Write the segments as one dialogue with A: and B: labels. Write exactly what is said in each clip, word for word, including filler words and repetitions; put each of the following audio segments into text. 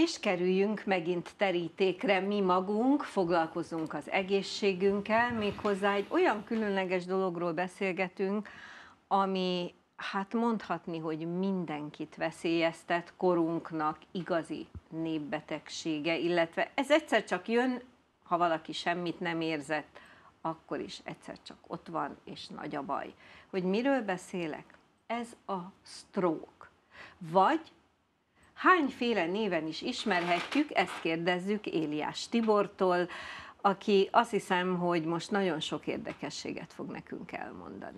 A: És kerüljünk megint terítékre mi magunk, foglalkozunk az egészségünkkel, méghozzá egy olyan különleges dologról beszélgetünk, ami hát mondhatni, hogy mindenkit veszélyeztet, korunknak igazi népbetegsége, illetve ez egyszer csak jön, ha valaki semmit nem érzett, akkor is egyszer csak ott van, és nagy a baj. Hogy miről beszélek? Ez a stroke. Vagy hányféle néven is ismerhetjük, ezt kérdezzük Éliás Tibortól, aki azt hiszem, hogy most nagyon sok érdekességet fog nekünk elmondani.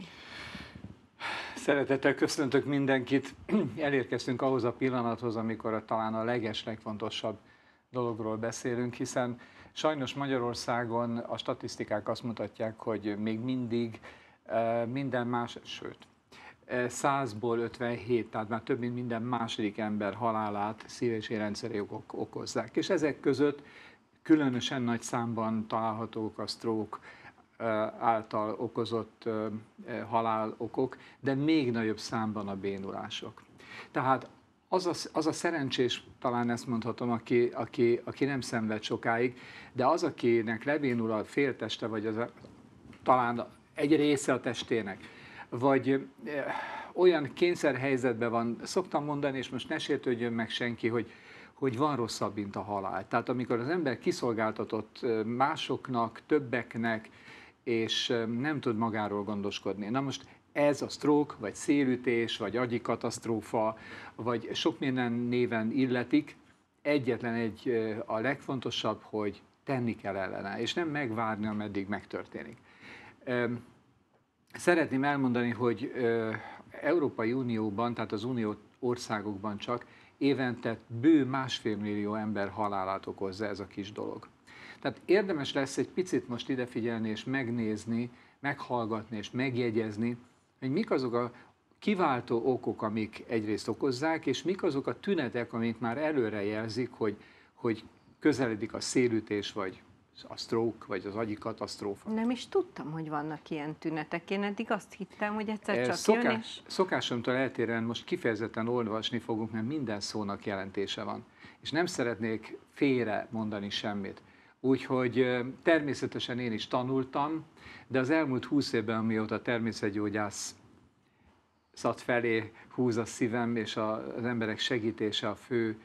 B: Szeretettel köszöntök mindenkit. Elérkeztünk ahhoz a pillanathoz, amikor a, talán a leges, legfontosabb dologról beszélünk, hiszen sajnos Magyarországon a statisztikák azt mutatják, hogy még mindig minden más, sőt, százból ötvenhét, tehát már több mint minden második ember halálát szív- és érrendszeri okok okozzák. És ezek között különösen nagy számban találhatók a stroke által okozott halálokok, de még nagyobb számban a bénulások. Tehát az a, az a szerencsés, talán ezt mondhatom, aki, aki, aki nem szenved sokáig, de az, akinek lebénul a félteste, vagy az a, talán egy része a testének, vagy olyan kényszerhelyzetben van, szoktam mondani, és most ne sértődjön meg senki, hogy, hogy van rosszabb, mint a halál. Tehát amikor az ember kiszolgáltatott másoknak, többeknek, és nem tud magáról gondoskodni. Na most ez a stroke, vagy szélütés, vagy agyi katasztrófa, vagy sok minden néven illetik, egyetlen egy a legfontosabb, hogy tenni kell ellene, és nem megvárni, ameddig megtörténik. Szeretném elmondani, hogy Európai Unióban, tehát az unió országokban csak évente bő másfél millió ember halálát okozza ez a kis dolog. Tehát érdemes lesz egy picit most idefigyelni és megnézni, meghallgatni és megjegyezni, hogy mik azok a kiváltó okok, amik egyrészt okozzák, és mik azok a tünetek, amik már előre jelzik, hogy, hogy közeledik a szélütés, vagy a stroke, vagy az agyi katasztrófa.
A: Nem is tudtam, hogy vannak ilyen tünetek. Én eddig azt hittem, hogy egyszer csak
B: Szokás,
A: jön, és...
B: Szokásomtól eltérően most kifejezetten olvasni fogunk, mert minden szónak jelentése van. És nem szeretnék félre mondani semmit. Úgyhogy természetesen én is tanultam, de az elmúlt húsz évben, amióta természetgyógyászat felé húz a szívem, és az emberek segítése a fő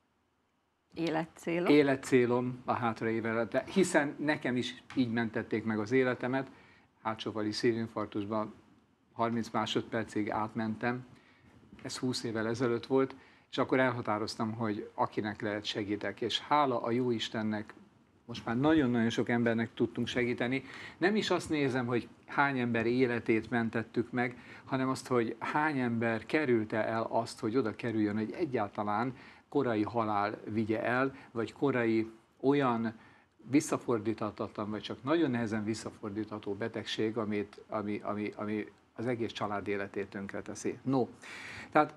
A: életcélom,
B: életcélom a hátraévelete, de hiszen nekem is így mentették meg az életemet, hátsófali szívinfarktusban harminc másodpercig átmentem, ez húsz évvel ezelőtt volt, és akkor elhatároztam, hogy akinek lehet segítek, és hála a jó Istennek, most már nagyon-nagyon sok embernek tudtunk segíteni. Nem is azt nézem, hogy hány ember életét mentettük meg, hanem azt, hogy hány ember kerülte el azt, hogy oda kerüljön, hogy egyáltalán korai halál vigye el, vagy korai olyan visszafordíthatatlan, vagy csak nagyon nehezen visszafordítható betegség, amit, ami, ami, ami az egész család életét tönkreteszi. No, tehát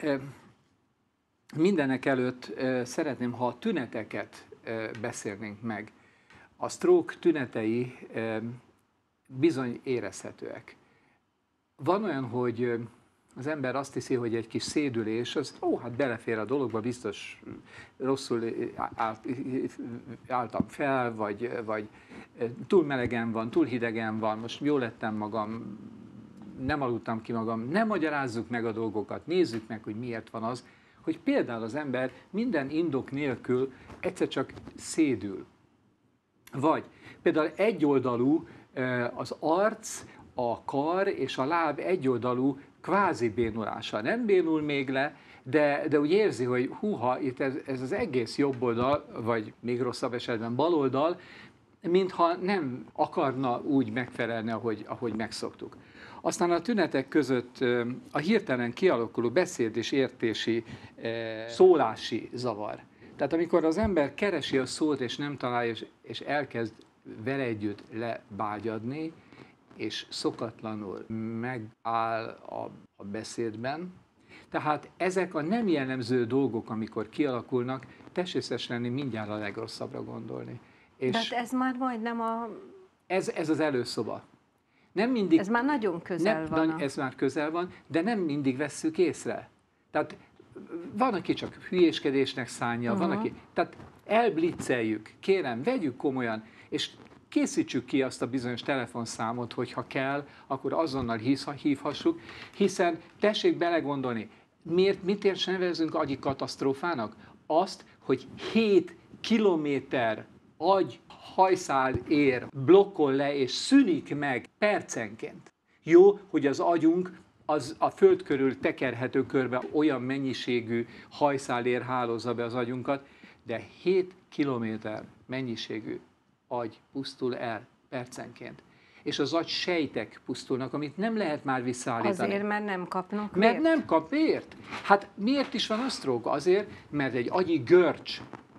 B: mindenek előtt szeretném, ha a tüneteket beszélnénk meg. A stroke tünetei bizony érezhetőek. Van olyan, hogy az ember azt hiszi, hogy egy kis szédülés, az ó, hát belefér a dologba, biztos rosszul álltam fel, vagy, vagy túl melegen van, túl hidegen van, most jól lettem magam, nem aludtam ki magam, nem magyarázzuk meg a dolgokat, nézzük meg, hogy miért van az, hogy például az ember minden indok nélkül egyszer csak szédül. Vagy például egyoldalú az arc, a kar és a láb egyoldalú kvázi bénulása. Nem bénul még le, de, de úgy érzi, hogy húha, itt ez, ez az egész jobb oldal, vagy még rosszabb esetben bal oldal, mintha nem akarna úgy megfelelni, ahogy, ahogy megszoktuk. Aztán a tünetek között a hirtelen kialakuló beszéd és értési, szólási zavar. Tehát amikor az ember keresi a szót és nem találja, és elkezd vele együtt lebágyadni, és szokatlanul megáll a, a beszédben. Tehát ezek a nem jellemző dolgok, amikor kialakulnak, tessék lenni mindjárt a legrosszabbra gondolni.
A: És de hát ez már majdnem a...
B: Ez, ez az előszoba. Nem mindig,
A: ez már nagyon közel
B: nem,
A: van.
B: A... Ez már közel van, de nem mindig vesszük észre. Tehát van, aki csak hülyéskedésnek szánja, uh-huh. van, aki... Tehát elblitzeljük, kérem, vegyük komolyan, és készítsük ki azt a bizonyos telefonszámot, hogy ha kell, akkor azonnal hívhassuk, hiszen tessék belegondolni, miért, mit érts nevezünk agyi katasztrófának? Azt, hogy hét kilométer agy hajszál ér, blokkol le és szűnik meg percenként. Jó, hogy az agyunk az a föld körül tekerhető körbe olyan mennyiségű hajszál ér hálózza be az agyunkat, de hét kilométer mennyiségű agy pusztul el percenként. És az agy sejtek pusztulnak, amit nem lehet már visszaállítani.
A: Azért, mert nem kapnak
B: Mert
A: vért?
B: nem kap vért. Hát miért is van a stroke? Azért, mert egy agyi görcs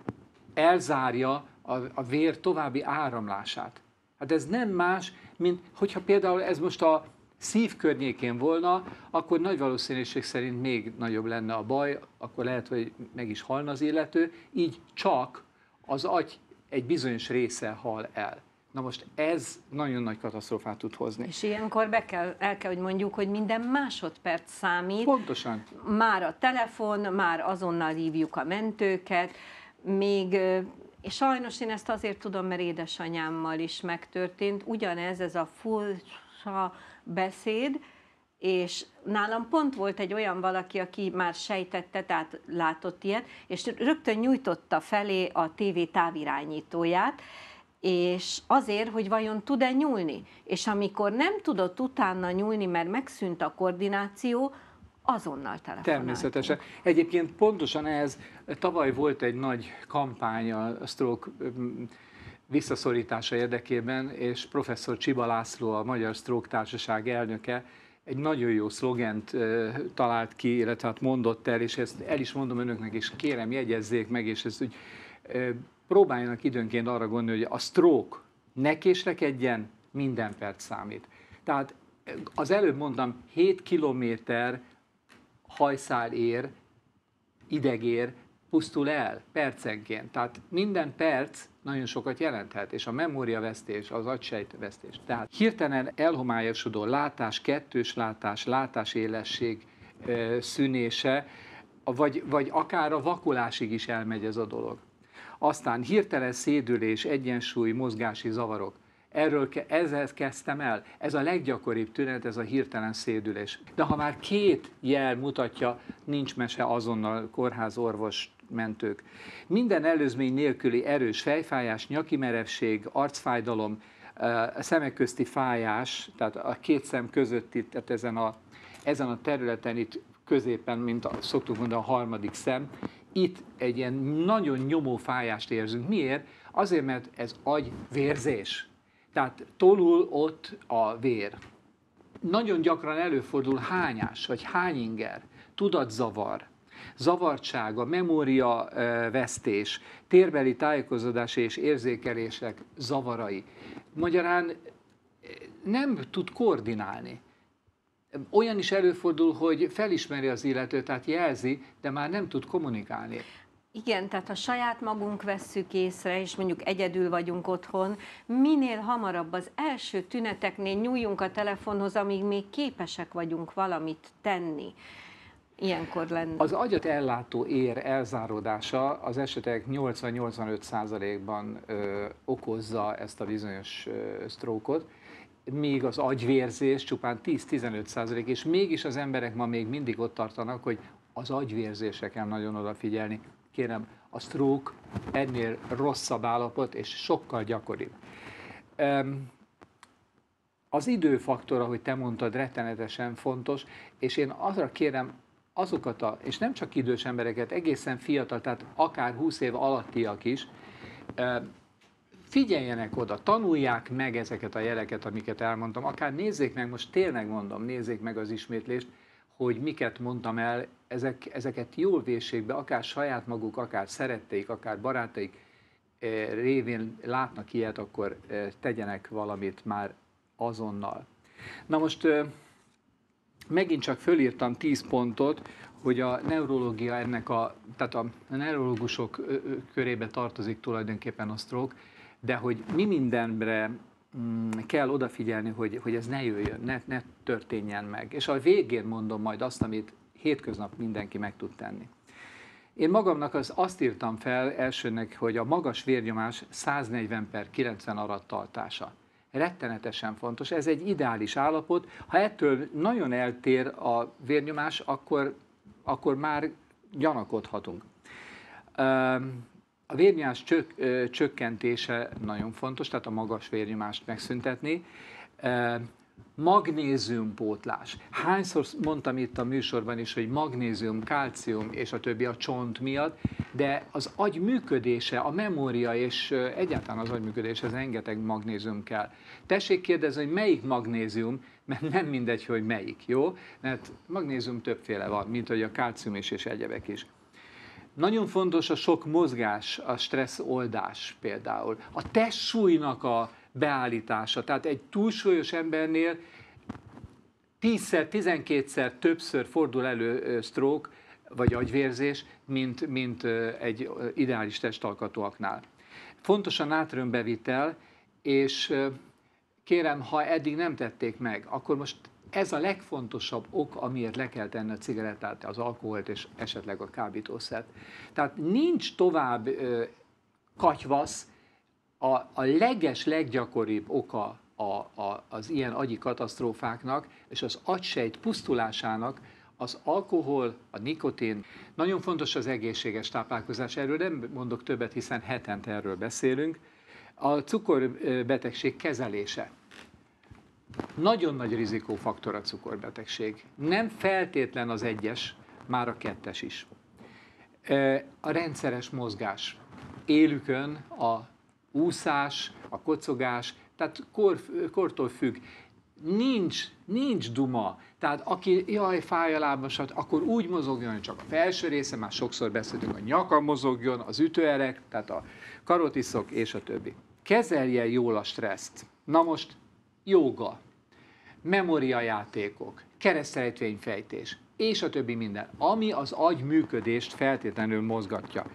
B: elzárja a, a vér további áramlását. Hát ez nem más, mint hogyha például ez most a szív környékén volna, akkor nagy valószínűség szerint még nagyobb lenne a baj, akkor lehet, hogy meg is halna az illető, így csak az agy egy bizonyos része hal el. Na most ez nagyon nagy katasztrófát tud hozni.
A: És ilyenkor be kell, el kell, hogy mondjuk, hogy minden másodperc számít.
B: Pontosan.
A: Már a telefon, már azonnal hívjuk a mentőket, még, és sajnos én ezt azért tudom, mert édesanyámmal is megtörtént, ugyanez, ez a furcsa beszéd, és nálam pont volt egy olyan valaki, aki már sejtette, tehát látott ilyet, és rögtön nyújtotta felé a tévé távirányítóját, és azért, hogy vajon tud-e nyúlni. És amikor nem tudott utána nyúlni, mert megszűnt a koordináció, azonnal telefonáltunk.
B: Természetesen. Egyébként pontosan ez, tavaly volt egy nagy kampány a stroke visszaszorítása érdekében, és professzor Csiba László, a Magyar Stroke Társaság elnöke, egy nagyon jó szlogent uh, talált ki, illetve hát mondott el, és ezt el is mondom önöknek, és kérem, jegyezzék meg, és ezt úgy uh, próbáljanak időnként arra gondolni, hogy a stroke ne késlekedjen, minden perc számít. Tehát az előbb mondtam, hét kilométer hajszál ér, idegér pusztul el percenként. Tehát minden perc nagyon sokat jelenthet, és a memóriavesztés, az agysejtvesztés. Tehát hirtelen elhomályosodó látás, kettős látás, látásélesség e, szűnése, vagy, vagy akár a vakulásig is elmegy ez a dolog. Aztán hirtelen szédülés, egyensúly, mozgási zavarok. Erről ke, ezzel kezdtem el. Ez a leggyakoribb tünet, ez a hirtelen szédülés. De ha már két jel mutatja, nincs mese, azonnal kórház, orvos, mentők. Minden előzmény nélküli erős fejfájás, nyaki merevség, arcfájdalom, szemek közti fájás, tehát a két szem közötti, tehát ezen a, ezen a területen itt középen, mint a, szoktuk mondani, a harmadik szem, itt egy ilyen nagyon nyomó fájást érzünk. Miért? Azért, mert ez agyvérzés. Tehát tolul ott a vér. Nagyon gyakran előfordul hányás, vagy hányinger, tudatzavar, zavartsága, memóriavesztés, térbeli tájékozódási és érzékelések zavarai. Magyarán nem tud koordinálni. Olyan is előfordul, hogy felismeri az illetőt, tehát jelzi, de már nem tud kommunikálni.
A: Igen, tehát ha saját magunk vesszük észre, és mondjuk egyedül vagyunk otthon, minél hamarabb az első tüneteknél nyúljunk a telefonhoz, amíg még képesek vagyunk valamit tenni. Ilyenkor lenne.
B: Az agyat ellátó ér elzáródása az esetek nyolcvan-nyolcvanöt százalékban okozza ezt a bizonyos sztrókot, míg az agyvérzés csupán tíz-tizenöt százalék, és mégis az emberek ma még mindig ott tartanak, hogy az agyvérzésre kell nagyon odafigyelni. Kérem, a stroke ennél rosszabb állapot, és sokkal gyakoribb. Az időfaktor, ahogy te mondtad, rettenetesen fontos, és én arra kérem azokat, a, és nem csak idős embereket, egészen fiatal, tehát akár húsz év alattiak is, figyeljenek oda, tanulják meg ezeket a jeleket, amiket elmondtam, akár nézzék meg, most tényleg mondom, nézzék meg az ismétlést, hogy miket mondtam el, ezek, ezeket jól véssék be, akár saját maguk, akár szeretteik, akár barátaik révén látnak ilyet, akkor tegyenek valamit már azonnal. Na most megint csak fölírtam tíz pontot, hogy a neurológia ennek a, tehát a neurológusok körébe tartozik tulajdonképpen a stroke, de hogy mi mindenre kell odafigyelni, hogy, hogy ez ne jöjjön, ne, ne történjen meg. És a végén mondom majd azt, amit hétköznap mindenki meg tud tenni. Én magamnak az, azt írtam fel elsőnek, hogy a magas vérnyomás száznegyven per kilencven arat tartása. Rettenetesen fontos, ez egy ideális állapot. Ha ettől nagyon eltér a vérnyomás, akkor, akkor már gyanakodhatunk. A vérnyomás csök, csökkentése nagyon fontos, tehát a magas vérnyomást megszüntetni. Magnéziumpótlás. Hányszor mondtam itt a műsorban is, hogy magnézium, kálcium és a többi a csont miatt, de az agy működése, a memória és egyáltalán az agy működése, ez rengeteg magnézium kell. Tessék kérdezni, hogy melyik magnézium, mert nem mindegy, hogy melyik, jó? Mert magnézium többféle van, mint hogy a kálcium is és egyebek is. Nagyon fontos a sok mozgás, a stressz oldás például. A testsúlynak a beállítása. Tehát egy túlsúlyos embernél tízszer, tizenkétszer többször fordul elő stroke vagy agyvérzés, mint, mint egy ideális testalkatúaknál. Fontos a nátriumbevitel, és kérem, ha eddig nem tették meg, akkor most ez a legfontosabb ok, amiért le kell tenni a cigarettát, az alkoholt és esetleg a kábítószert. Tehát nincs tovább katyvasz. A, a leges, leggyakoribb oka a, a, az ilyen agyi katasztrófáknak és az agysejt pusztulásának az alkohol, a nikotin. Nagyon fontos az egészséges táplálkozás, erről nem mondok többet, hiszen hetente erről beszélünk. A cukorbetegség kezelése. Nagyon nagy rizikófaktor a cukorbetegség. Nem feltétlen az egyes, már a kettes is. A rendszeres mozgás. Élükön a úszás, a kocogás, tehát kor, kortól függ. Nincs, nincs duma. Tehát aki, jaj, fáj a lábam, akkor úgy mozogjon, hogy csak a felső része, már sokszor beszéltünk, a nyaka mozogjon, az ütőerek, tehát a karotiszok és a többi. Kezelje jól a stresszt. Na most jóga, memóriajátékok, keresztrejtvényfejtés, és a többi minden, ami az agy működést feltétlenül mozgatja.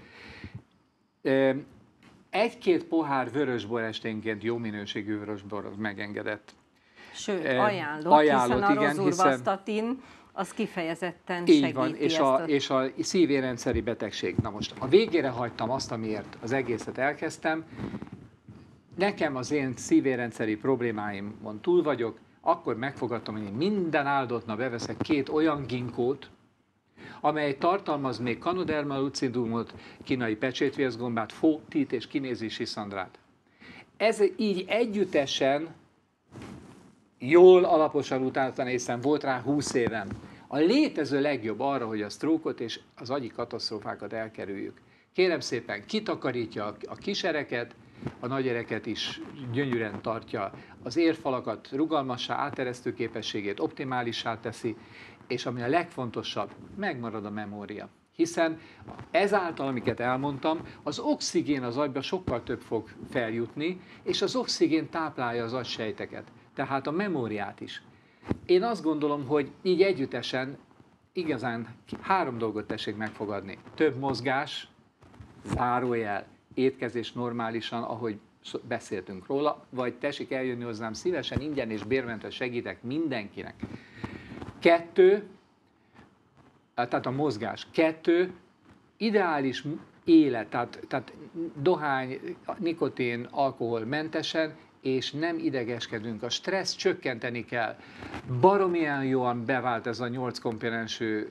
B: Egy-két pohár vörösbor esténként, jó minőségű vörösbor az megengedett.
A: Sőt, ajánlott,
B: ajánlott
A: hiszen a
B: igen,
A: rozurvastatin az kifejezetten
B: így
A: segíti
B: van, és
A: ezt
B: a,
A: a...
B: és a szívérendszeri betegség. Na most, a végére hagytam azt, amiért az egészet elkezdtem. Nekem az én szívérendszeri problémáimon túl vagyok, akkor megfogadtam, hogy én minden áldott nap beveszek két olyan ginkót, amely tartalmaz még Canoderma lucidumot, kínai pecsétvérzgombát, fótit és kinézési szandrát. Ez így együttesen, jól, alaposan utána néztem, volt rá húsz évem. A létező legjobb arra, hogy a sztrókot és az agyi katasztrófákat elkerüljük. Kérem szépen, kitakarítja a kisereket, a nagyereket is gyönyörűen tartja, az érfalakat rugalmassá, áteresztő képességét optimálissá teszi, és ami a legfontosabb, megmarad a memória. Hiszen ezáltal, amiket elmondtam, az oxigén az agyba sokkal több fog feljutni, és az oxigén táplálja az agysejteket, tehát a memóriát is. Én azt gondolom, hogy így együttesen igazán három dolgot tessék megfogadni. Több mozgás, zárójel, étkezés normálisan, ahogy beszéltünk róla, vagy tessék eljönni hozzám szívesen, ingyen és bérmentve segítek mindenkinek. Kettő, tehát a mozgás. Kettő, ideális élet, tehát, tehát dohány, nikotin, alkohol mentesen, és nem idegeskedünk. A stressz csökkenteni kell. Baromilyen jóan bevált ez a nyolc komponensű,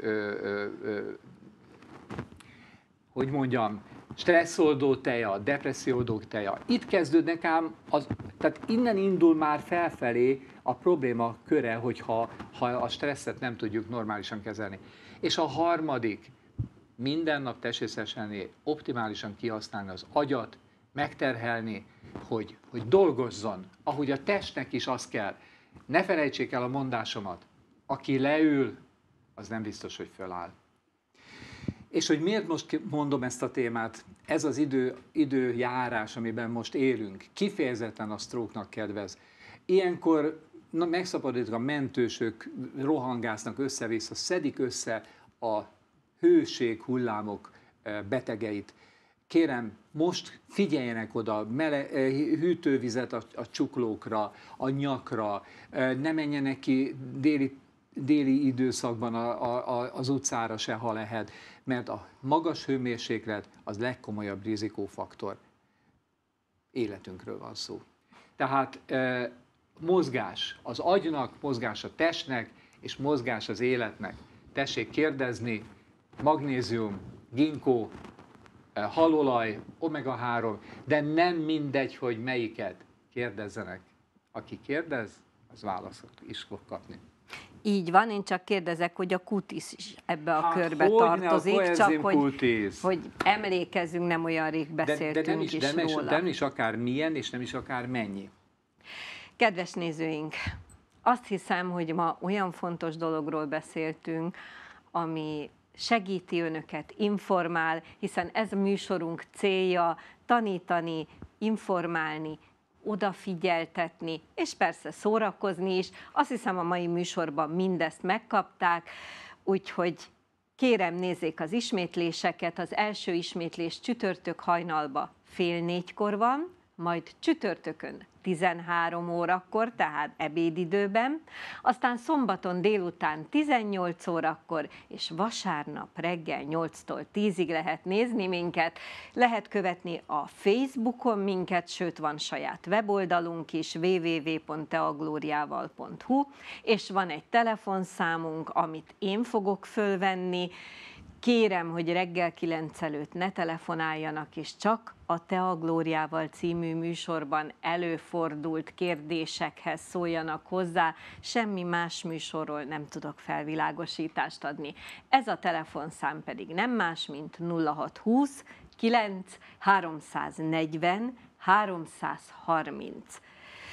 B: hogy mondjam, stresszoldó teja, depresszióoldó teja. Itt kezdődnek ám, az, tehát innen indul már felfelé a probléma köre, hogyha ha a stresszet nem tudjuk normálisan kezelni. És a harmadik, minden nap testészesen optimálisan kihasználni az agyat, megterhelni, hogy, hogy dolgozzon, ahogy a testnek is az kell. Ne felejtsék el a mondásomat, aki leül, az nem biztos, hogy föláll. És hogy miért most mondom ezt a témát, ez az idő, időjárás, amiben most élünk, kifejezetten a sztróknak kedvez. Ilyenkor na, megszabadítok, a mentősök rohangásznak össze-vissza, szedik össze a hőség hullámok betegeit. Kérem, most figyeljenek oda, mele, hűtővizet a, a csuklókra, a nyakra, ne menjenek ki déli déli időszakban a, a, az utcára se, ha lehet, mert a magas hőmérséklet az legkomolyabb rizikófaktor. Életünkről van szó. Tehát e, mozgás az agynak, mozgás a testnek, és mozgás az életnek. Tessék kérdezni, magnézium, ginkó, halolaj, omega három, de nem mindegy, hogy melyiket kérdezzenek. Aki kérdez, az választ is fog kapni.
A: Így van, én csak kérdezek, hogy a kutis is ebbe a
B: hát
A: körbe tartozik, csak hogy, hogy emlékezzünk, nem olyan rég beszéltünk
B: de, de nem is,
A: is
B: de nem
A: róla.
B: De nem is akár milyen, és nem is akár mennyi.
A: Kedves nézőink, azt hiszem, hogy ma olyan fontos dologról beszéltünk, ami segíti önöket, informál, hiszen ez a műsorunk célja tanítani, informálni, odafigyeltetni, és persze szórakozni is. Azt hiszem, a mai műsorban mindezt megkapták, úgyhogy kérem, nézzék az ismétléseket. Az első ismétlés csütörtök hajnalba fél négykor van, majd csütörtökön tizenhárom órakor, tehát ebédidőben, aztán szombaton délután tizennyolc órakor, és vasárnap reggel nyolctól tízig lehet nézni minket. Lehet követni a Facebookon minket, sőt van saját weboldalunk is, w w w pont teaglóriával pont hu, és van egy telefonszámunk, amit én fogok fölvenni. Kérem, hogy reggel kilenc előtt ne telefonáljanak, és csak a Te a Glóriával című műsorban előfordult kérdésekhez szóljanak hozzá, semmi más műsorról nem tudok felvilágosítást adni. Ez a telefonszám pedig nem más, mint nulla hat húsz kilenc háromszáznegyven háromszázharminc.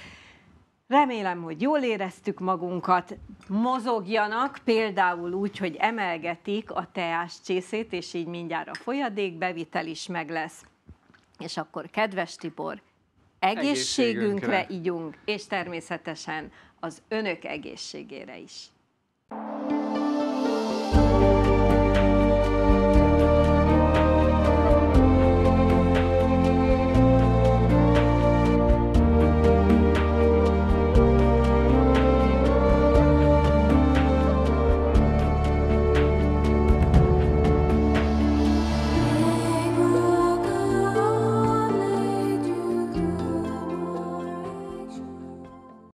A: Remélem, hogy jól éreztük magunkat, mozogjanak, például úgy, hogy emelgetik a teáscsészét, és így mindjárt a folyadékbevitel is meg lesz. És akkor, kedves Tibor, egészségünkre, egészségünkre igyunk, és természetesen az önök egészségére is.